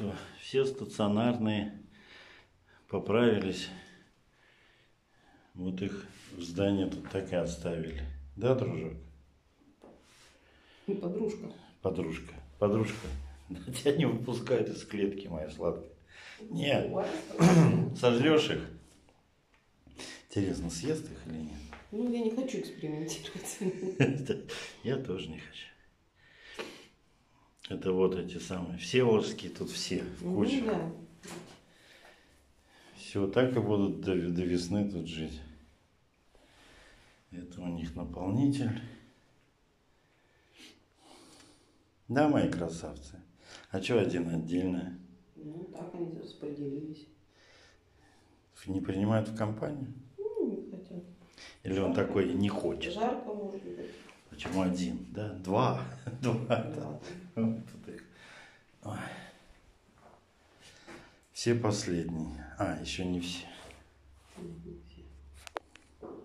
что, все стационарные поправились. Вот их в здании тут так и оставили. Да, дружок? Подружка. Подружка. Подружка. Тебя не выпускают из клетки, моя сладкая. Нет. Сожрешь их. Интересно, съест их или нет? Ну, я не хочу экспериментировать. Я тоже не хочу. Это вот эти самые всеволожские, тут все в кучу. Ну, да. Все, так и будут до весны тут жить. Это у них наполнитель. Да, мои красавцы. А что один отдельно? Ну, так они распределились. Не принимают в компанию? Ну, не хотят. Или он такой не хочет? Жарко, может быть. Почему один? Да, два. Да. Ой. Все последние. А, еще не все.